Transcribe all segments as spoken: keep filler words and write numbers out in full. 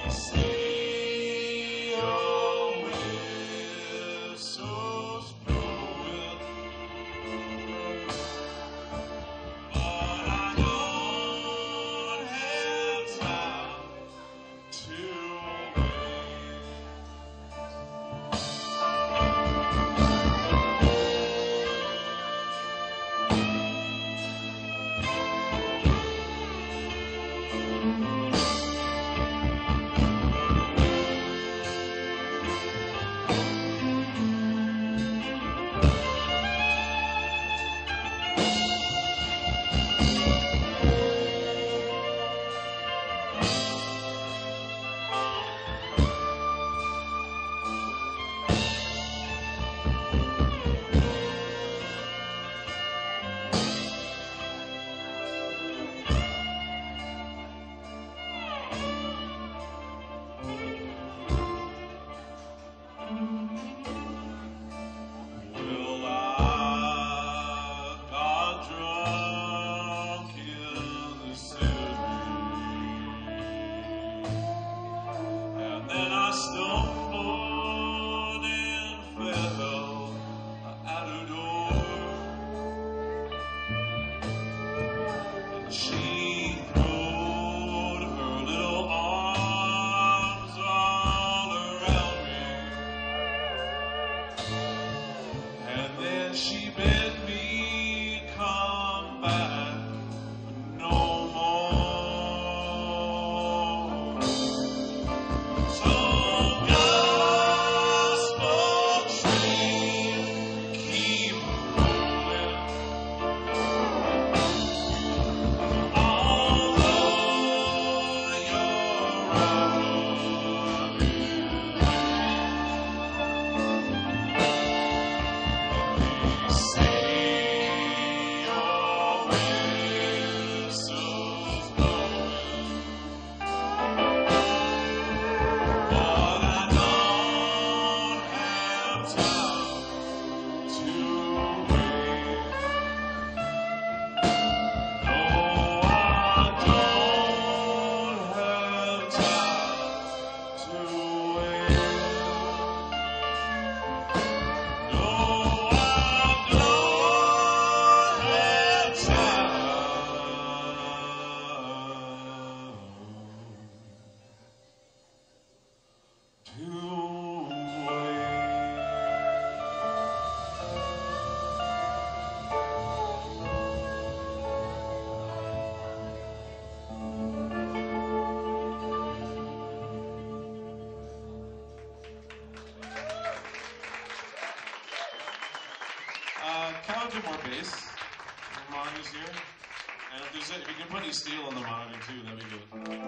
Can I do more bass? More monitors here. And if, there's a, if you can put any steel on the monitor too, that'd be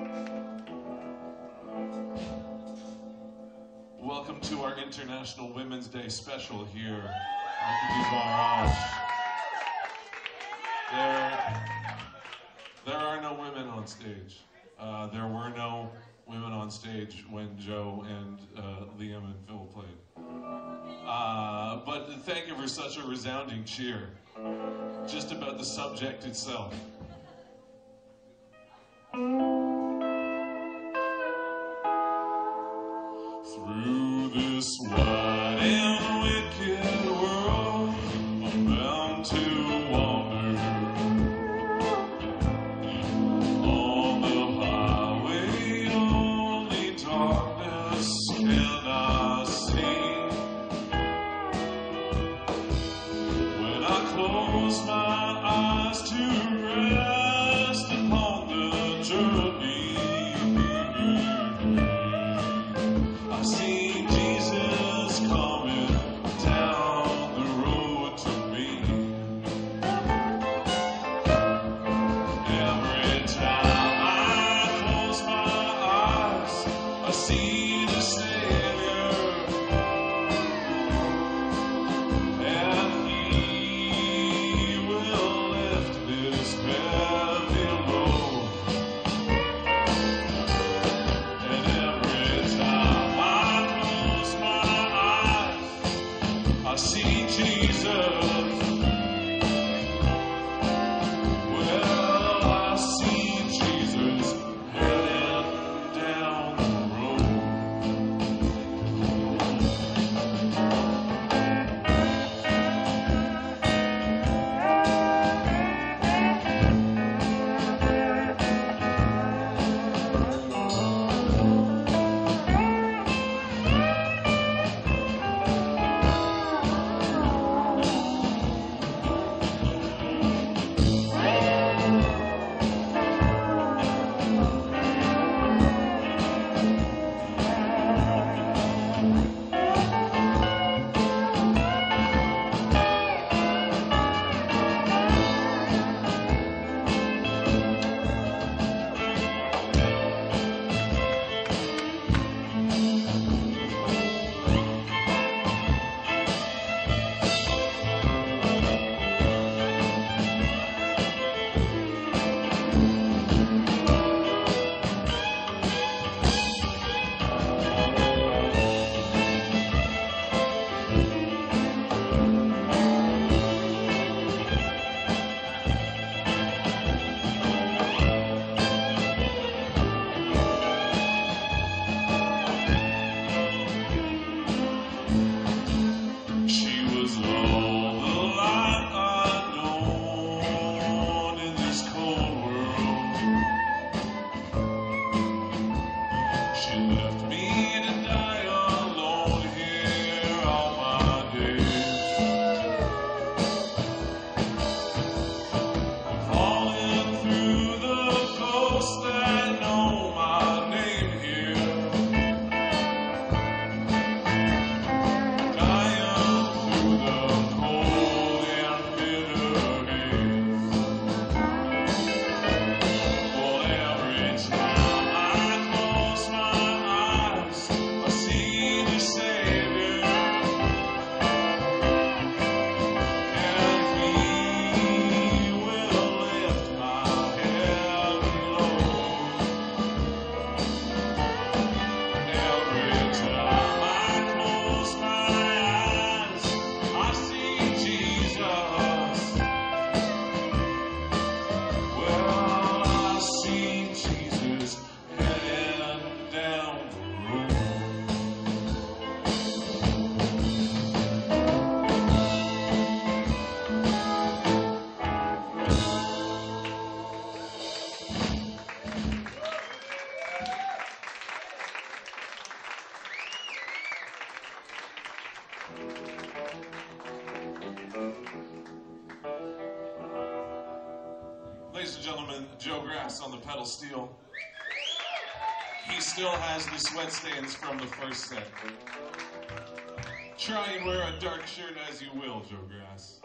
good. Welcome to our International Women's Day special here at the Barrage. There, there are no women on stage. Uh, there were no women on stage when Joe and uh, Liam and Phil played. Uh, but thank you for such a resounding cheer, just about the subject itself. Through this wide and wicked world, I'm bound to wander. On the highway, only darkness can I see. When I close my eyes to rest, gentlemen, Joe Grass on the pedal steel. He still has the sweat stains from the first set. Try and wear a dark shirt as you will, Joe Grass.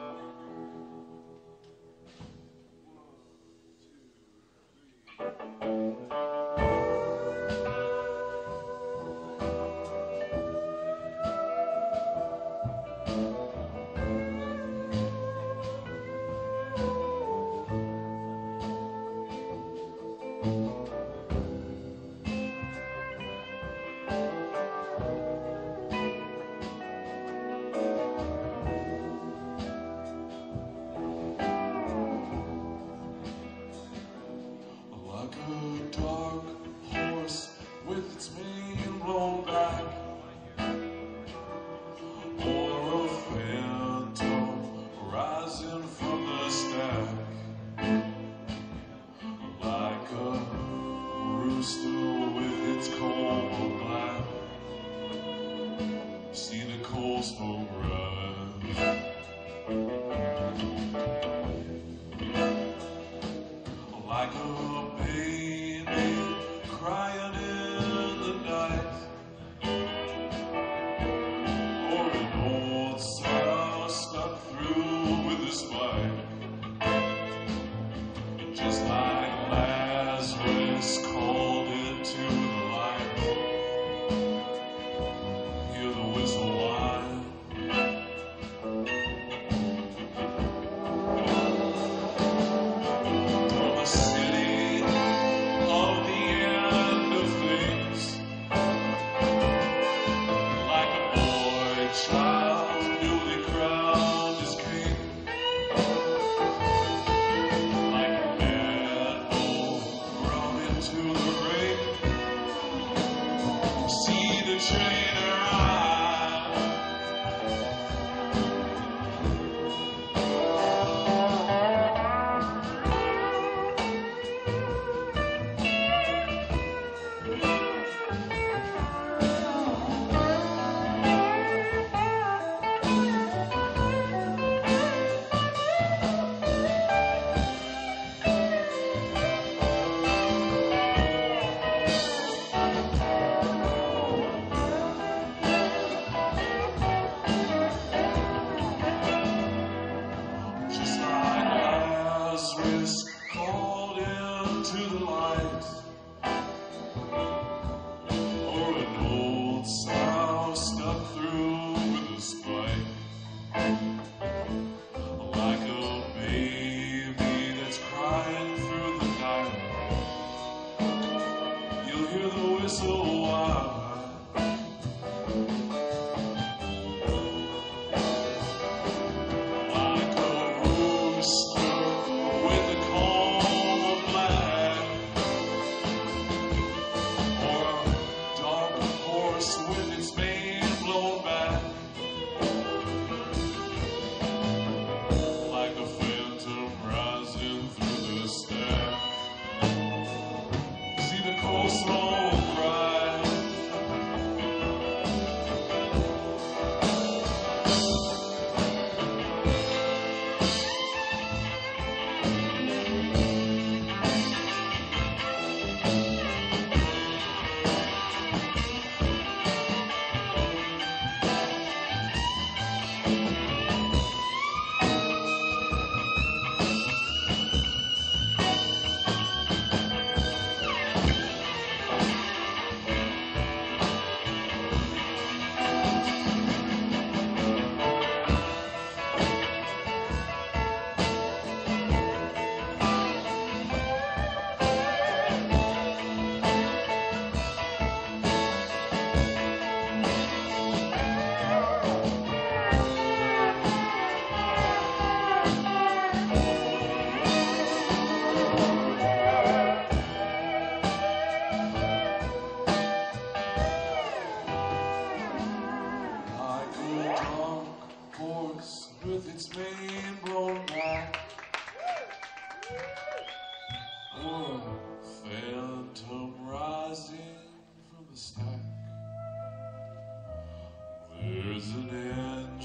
There's an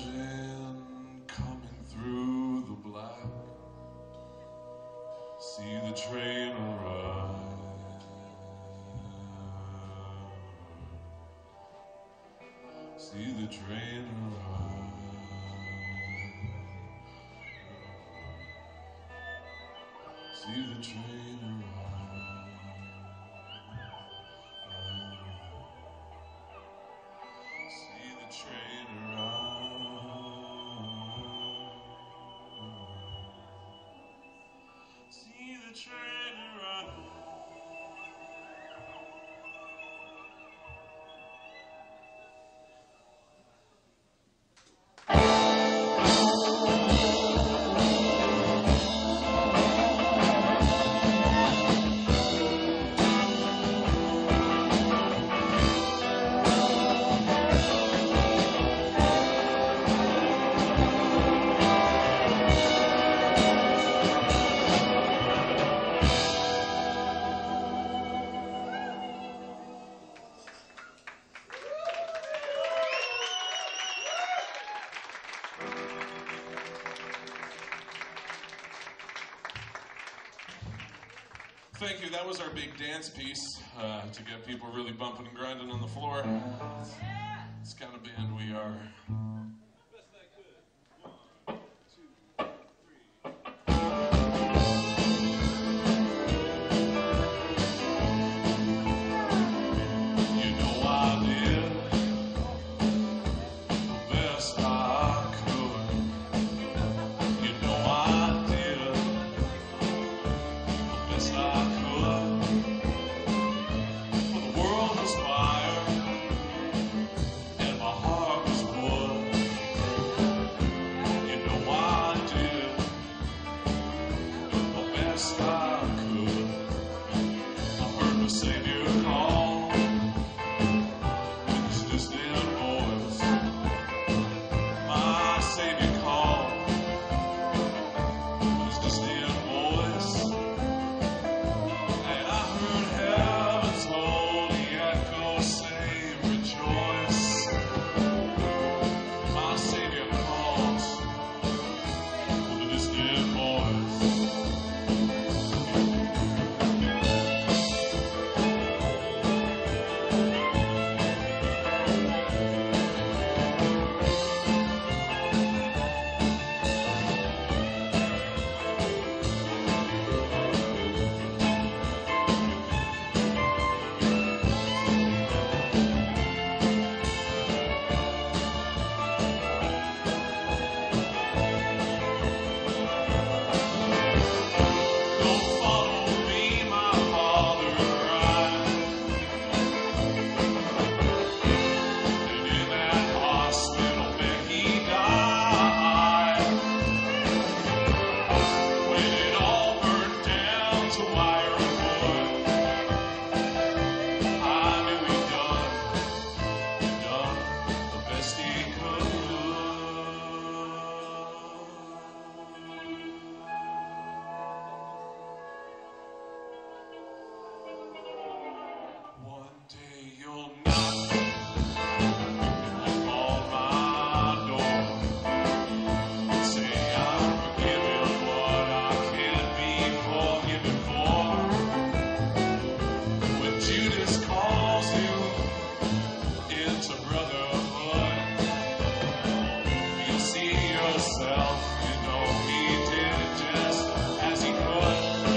engine coming through the black. See See the train arrive. See the train arrive. See the train arrive. See the train arrive. Thank you. That was our big dance piece uh, to get people really bumping and grinding on the floor. It's the kind of band we are. You know I did the best I could. You know I did the best I could. For the world was fire and my heart was wood. You know I did the best I could. I heard the Savior call with his distant voice. My Savior called with his distant voice. And I heard heaven's holy echo say, rejoice. My Savior calls with a distant voice. Don't follow me, my father cried. And in that hospital bed he died. When it all burned down to wire and wood, I knew he'd done, he'd done the best he could. One day you'll knock on my door and say I'm forgiven what I can't be forgiven for. When Judas calls you into brotherhood, you see yourself, you know he did just as he could.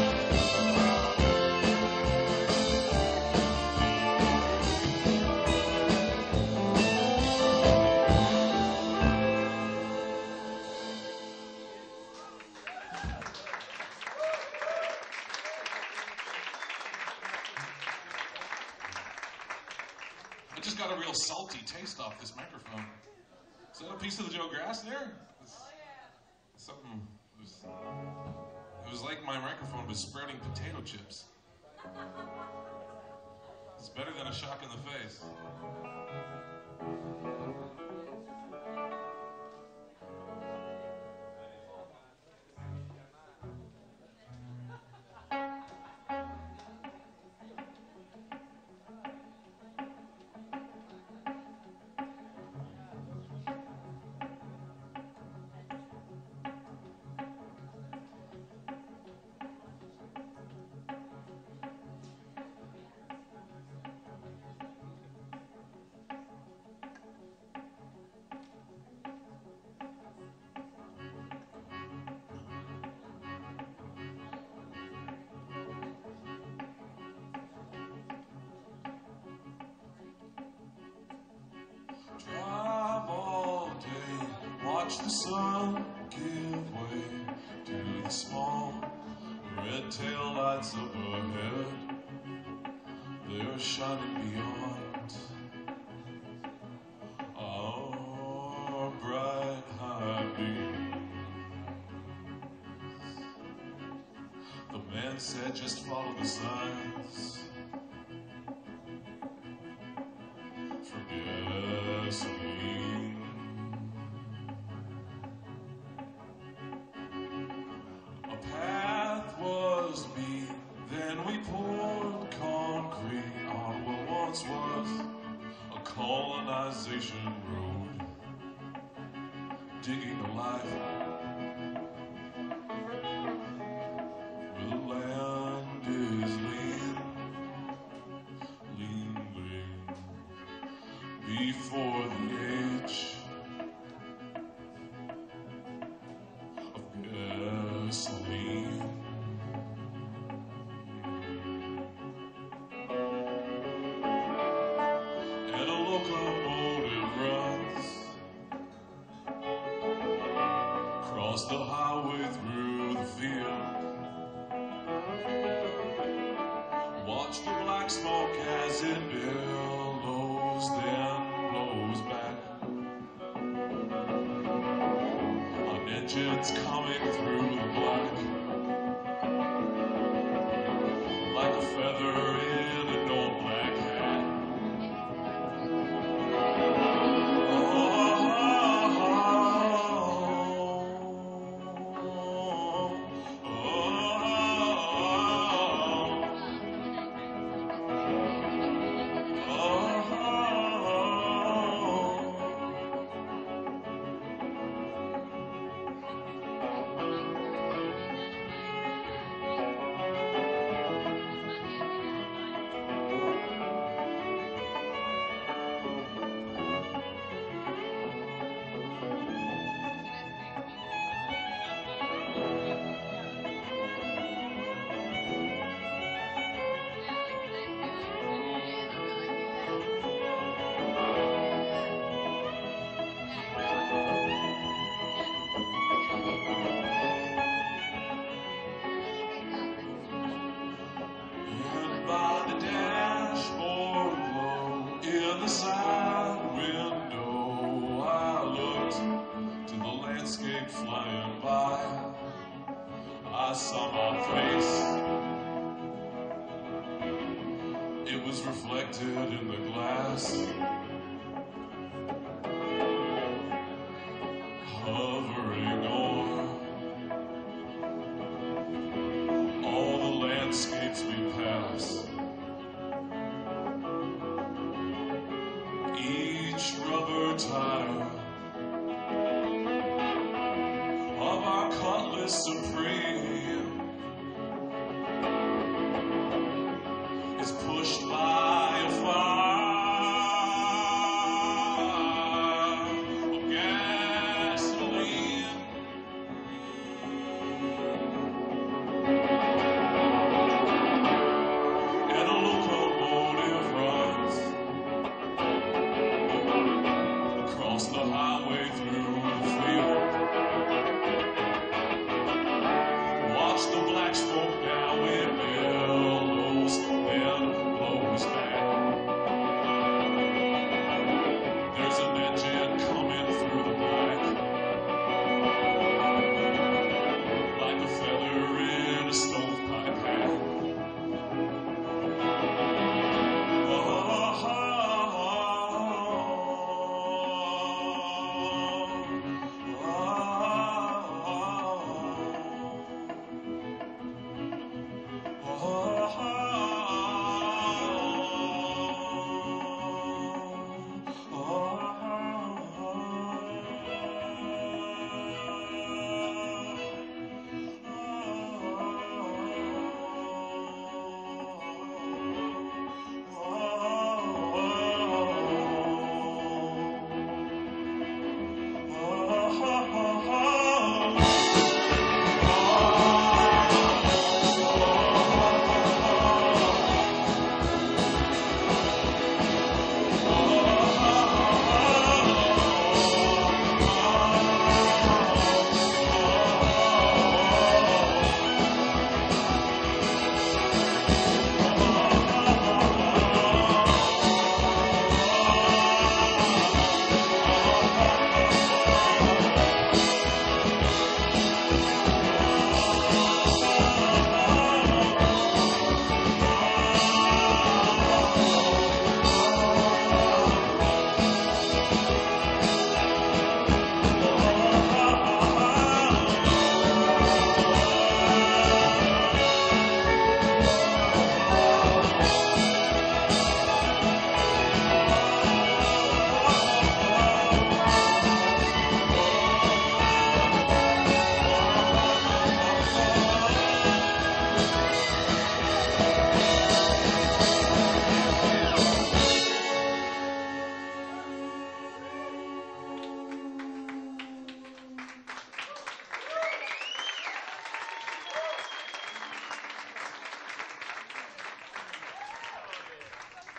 I just got a real salty taste off this microphone. Is that a piece of the Joe Grass there? It's something. It was, it was like my microphone was sprouting potato chips. It's better than a shock in the face. Watch the sun give way to the small red tail lights up ahead. They're shining beyond our bright high beams. The man said, just follow the signs for gasoline. A path was beat, then we poured concrete on what once was a colonization road, digging a life where the land is lean, lean, lean, before the age of gasoline. And a locomotive runs across the highway through the field. Watch the black smoke as it billows, then blows back. An engine's coming through the black, like a feather in an old black hat. The side window, I looked to the landscape flying by. I saw my face. It was reflected in the glass, hovering o'er all the landscapes we pass. Each rubber tire of our Cutlass Supreme is pushed by a fire of gasoline. And a locomotive runs across the highway through the field.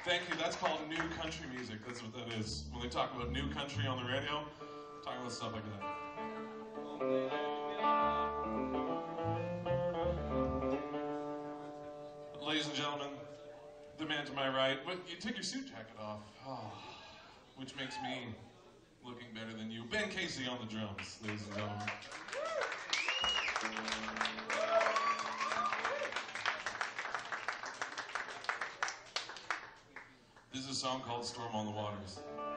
Thank you. That's called new country music. That's what that is. When they talk about new country on the radio, talking about stuff like that. Ladies and gentlemen, the man to my right, but you take your suit jacket off, oh, which makes me looking better than you. Ben Casey on the drums, ladies and gentlemen. This is a song called Storm on the Waters.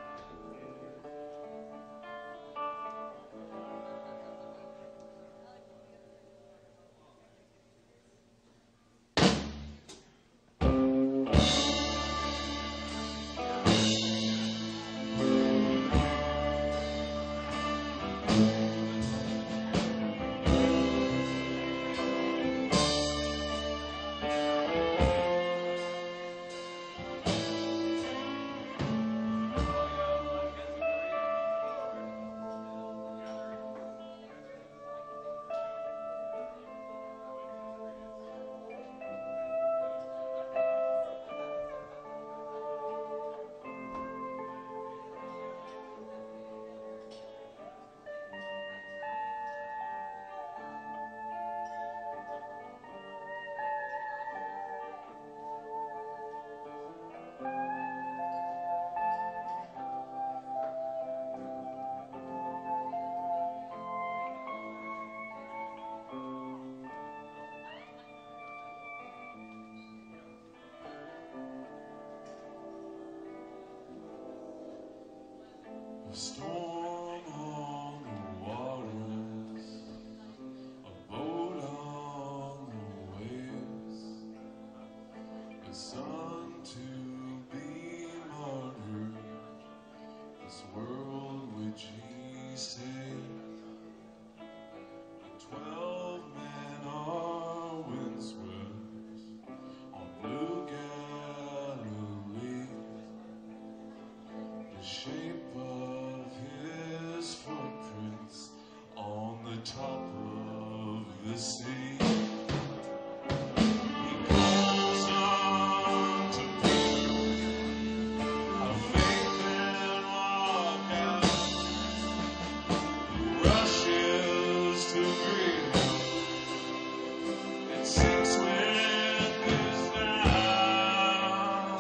Storm on the waters, a boat on the waves, a son to be martyred, this world which he saved. Twelve men are windswept on blue Galilee, the shape of footprints on the top of the sea. He calls on to people of faith and walk out, who rushes to greet him. It sinks with his down.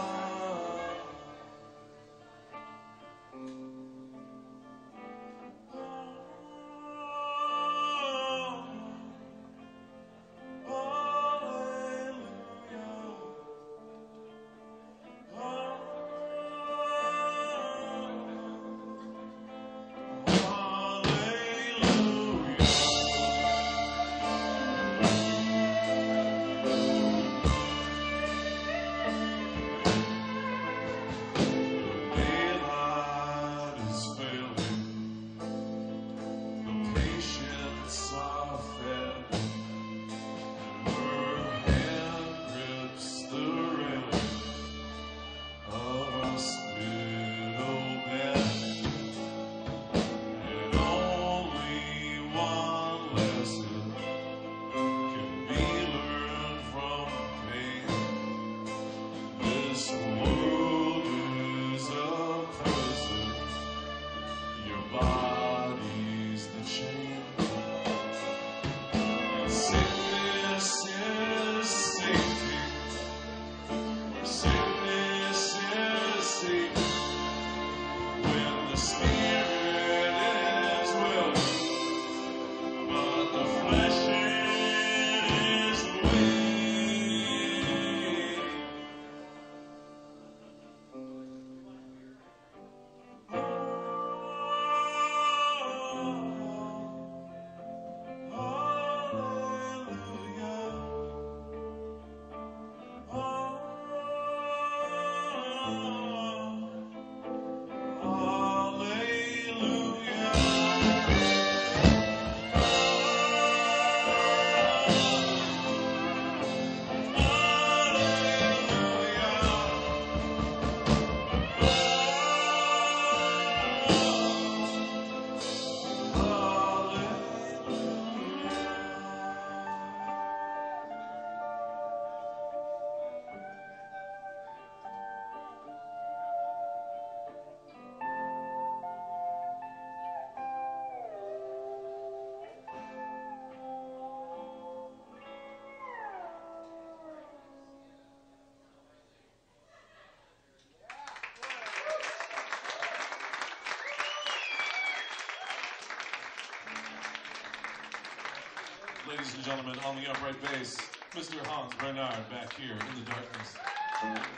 ladies and gentlemen, on the upright bass, Mister Hans Bernard back here in the darkness.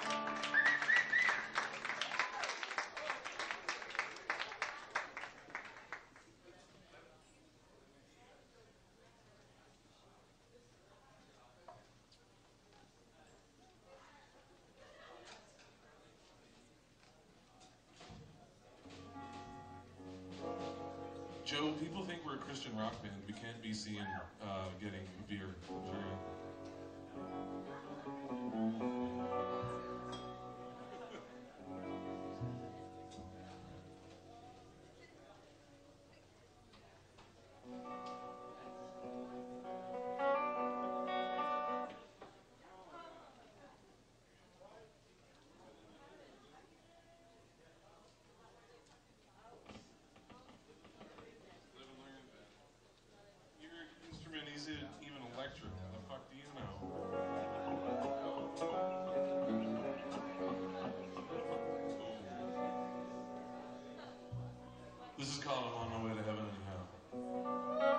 Joe, people think we're a Christian rock band. We can't be seen uh, getting beer. Even electric, how the fuck do you know? This is called I'm on my way to heaven anyhow.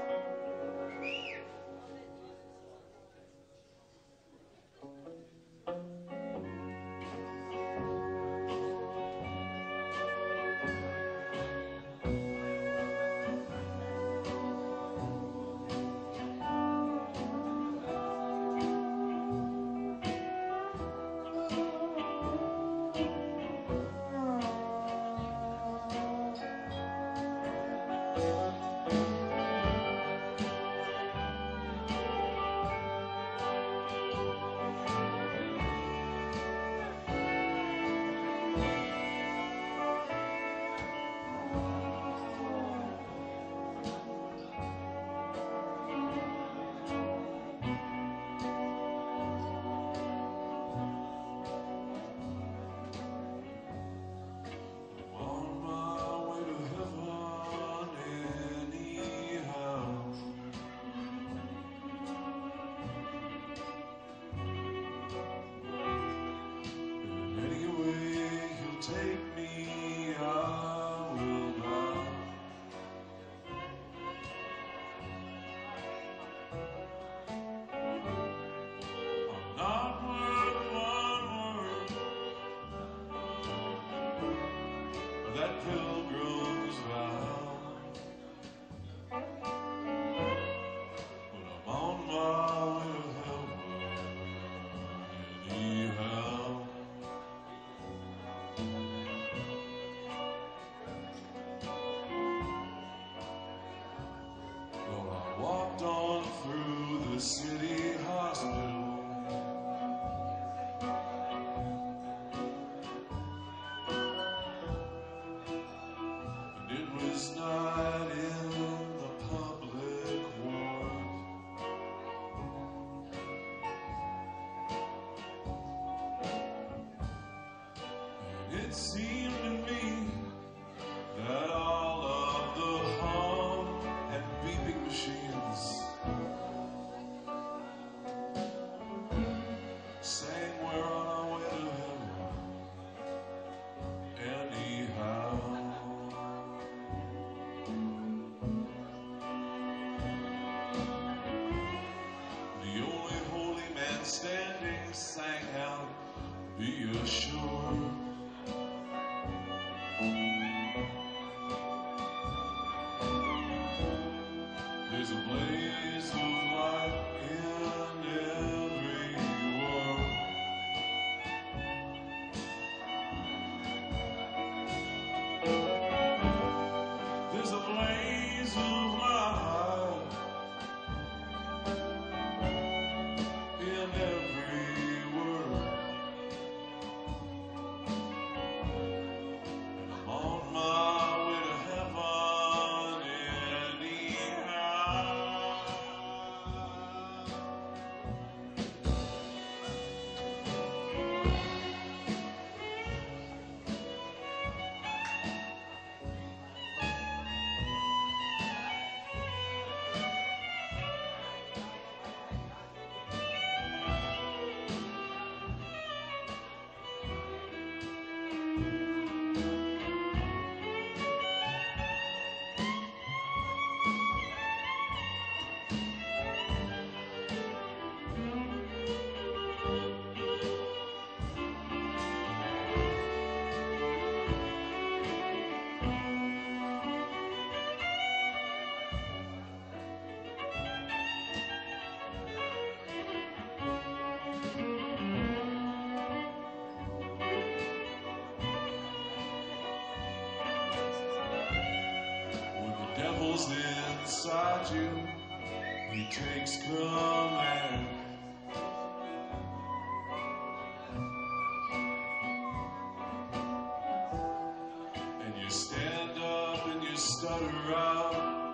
That pilgrim's vow, but I'm on my way to heaven anyhow. Well, I walked on through the city hospital. It's not in the public ward. And it seemed to me that all of the hum and beeping machines sang we're on our way to heaven anyhow. Standing sang out, be assured devil's inside you, he takes command. And you stand up and you stutter out,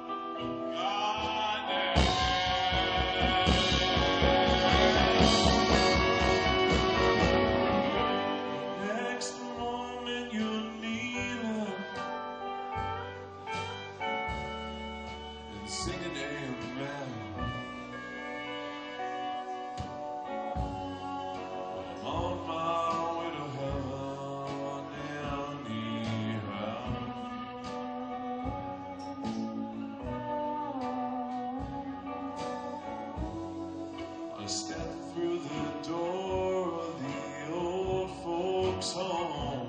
God damn. Next moment you're kneeling and singing amen. I'm on my way to heaven anyhow. I step through the door of the old folks' home.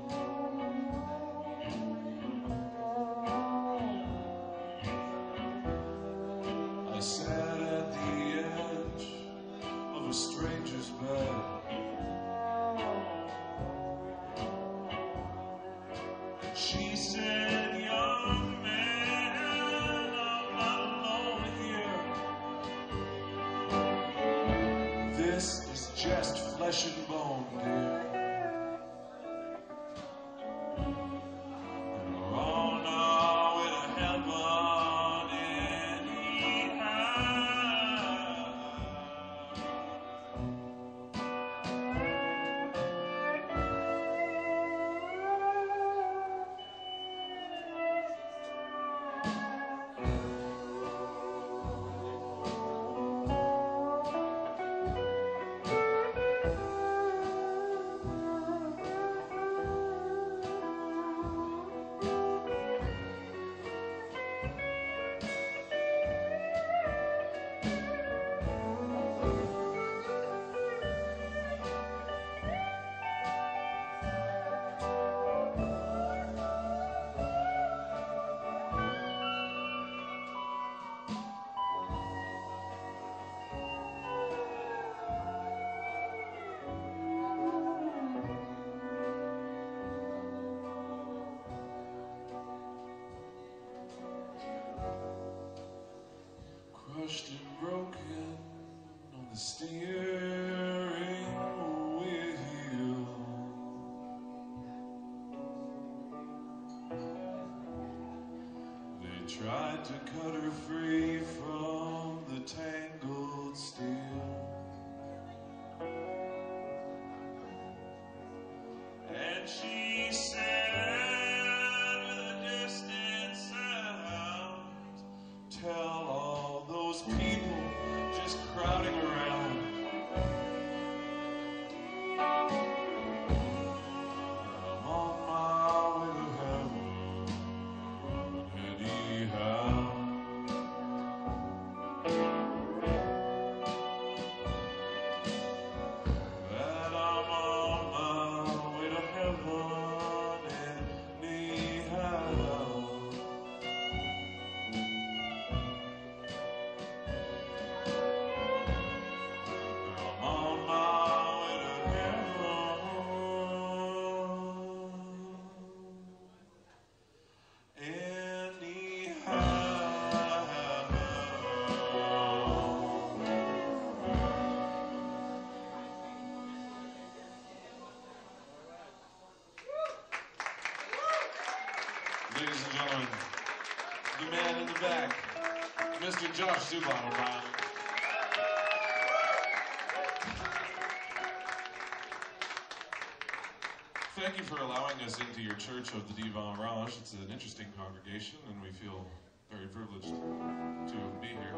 I sat at the edge of a stranger's bed. She said, young man, I'm not alone here. This is just flesh and bone, dear. And we're on our way to heaven anyhow. Crushed and broken on the steering wheel. They tried to cut her free from the tangled steel. And she said with a distant sound, tell all those people just crowding around, I'm on my way to heaven anyhow. That I'm on my way to heaven anyhow. I'm on my way to heaven anyhow. Ladies and gentlemen, the man in the back, Mister Josh Zuboff. Thank you for allowing us into your Church of the Divan Raj. It's an interesting congregation, and we feel very privileged to be here.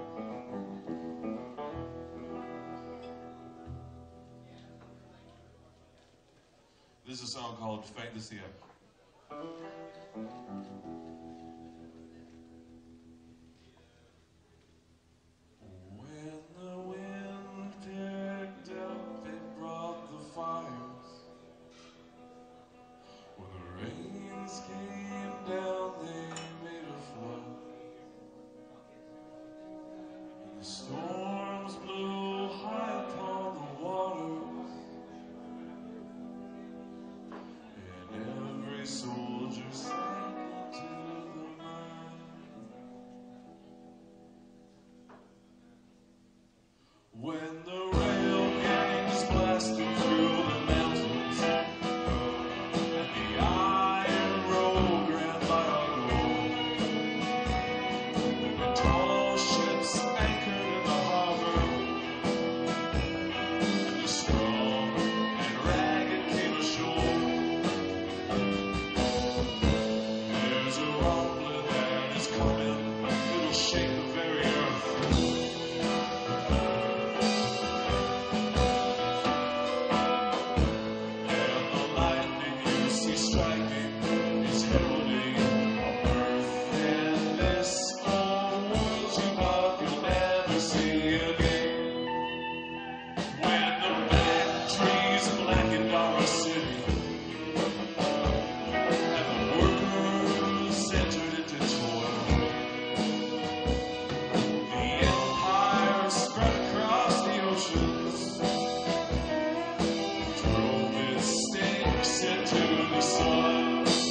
This is a song called Fin de Siècle. When the wind picked up, it brought the fires. When the rains came down, they made a flood. And the storms blew high upon the waters. And every soldier sank into to the sun.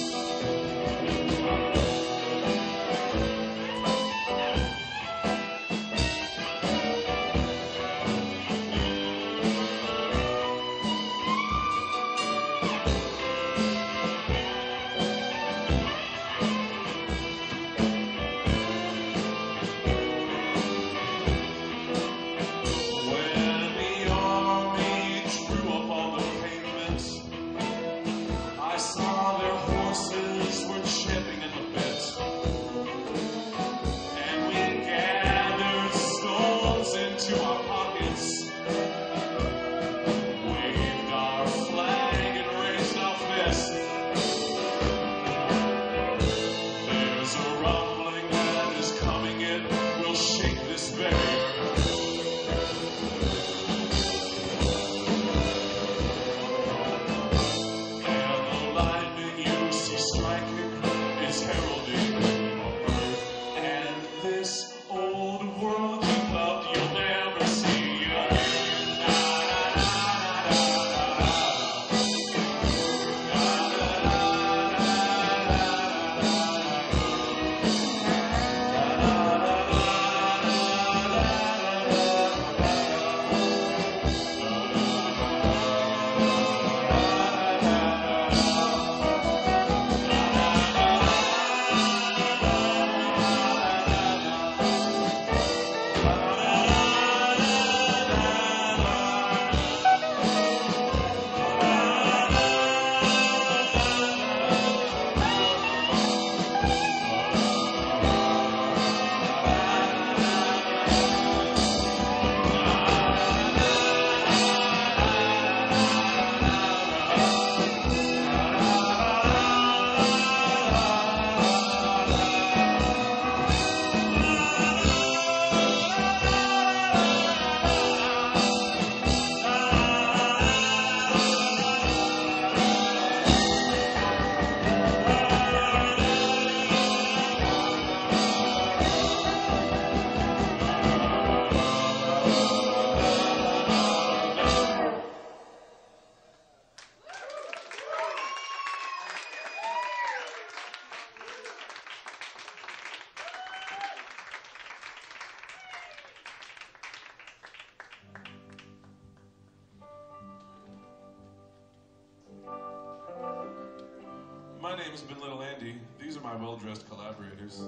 My name has been Little Andy. These are my well-dressed collaborators.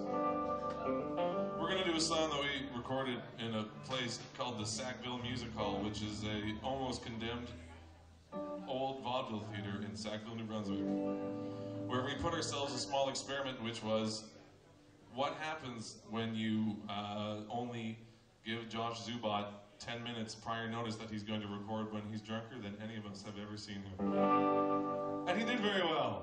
We're going to do a song that we recorded in a place called the Sackville Music Hall, which is a almost condemned old vaudeville theater in Sackville, New Brunswick, where we put ourselves a small experiment, which was what happens when you uh, only give Josh Zubat ten minutes prior notice that he's going to record when he's drunker than any of us have ever seen him. And he did very well.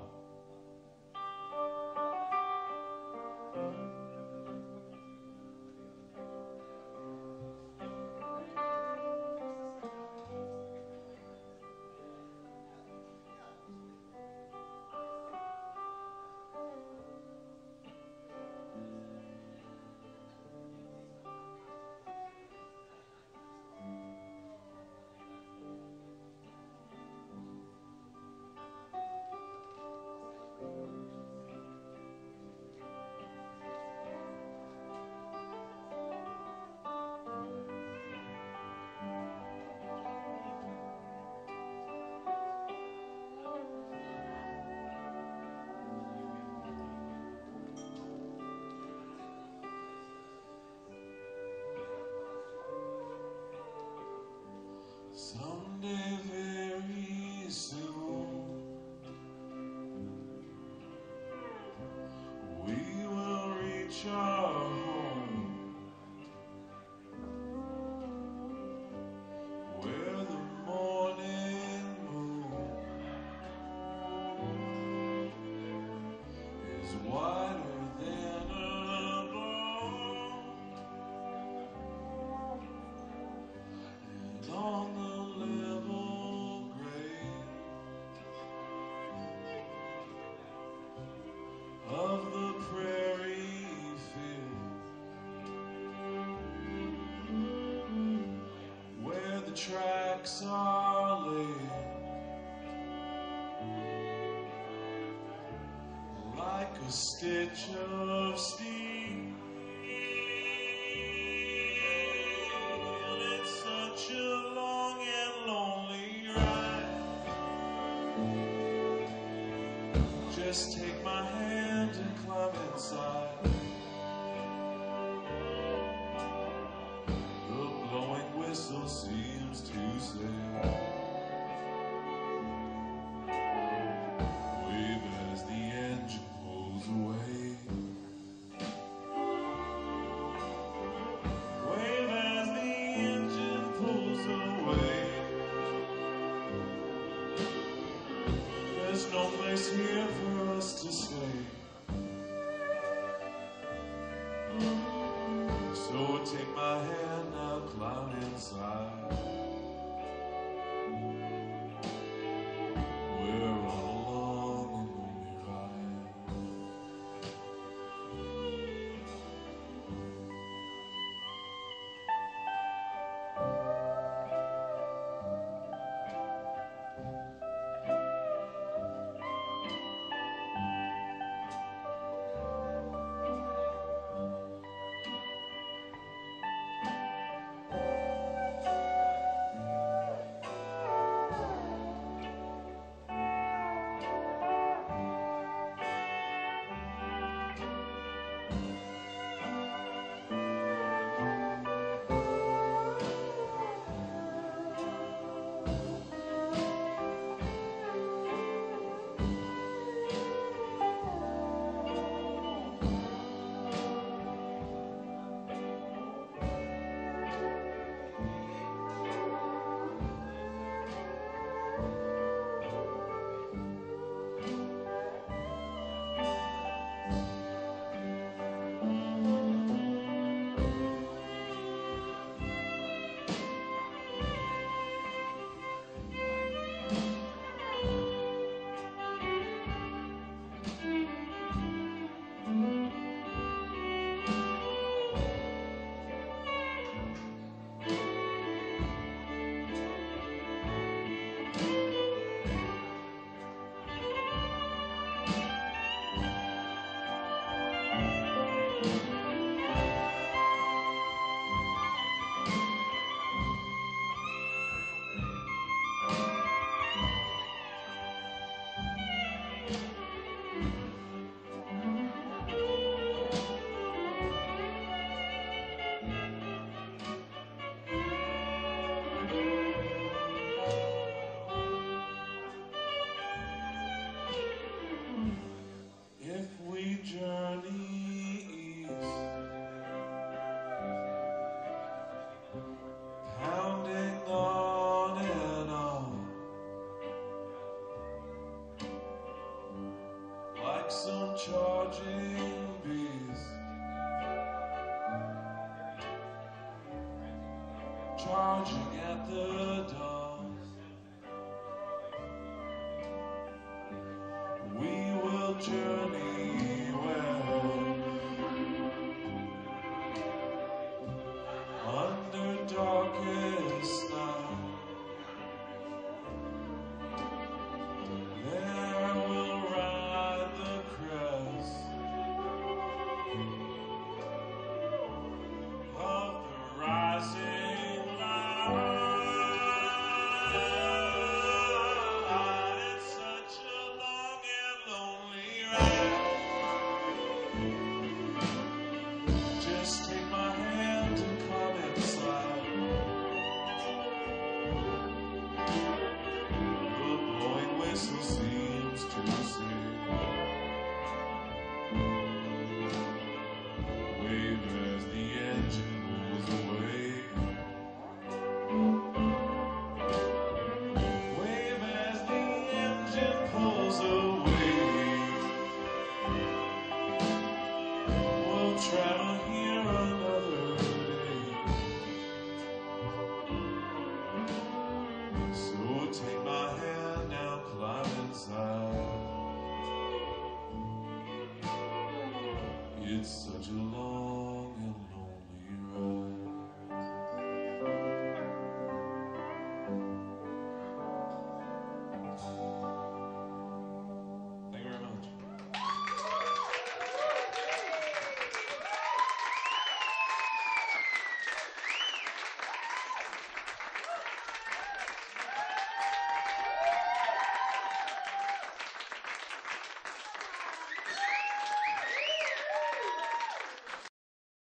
Someday very soon we will reach our home, where the morning moon is whiter than a dawn, and on the of the prairie field, where the tracks are laid, a stitch of steel. It's such a long and lonely ride. Just take my hand and climb inside. The blowing whistle seems to say, wave as the engine pulls away. Wave as the engine pulls away. There's no place here for us to stay. So take my hand now, climb inside. We're on a long and lonely ride. Charging bees, charging at the dawn. We will journey well under darkest night. There we'll ride the crest of the rising light. It's such a long and lonely ride. Just take my hand and come inside. The blowing whistle seems to say, wave as the engine pulls away. Wave as the engine pulls away. We'll travel here another day. So take my hand now, climb inside. It's such a long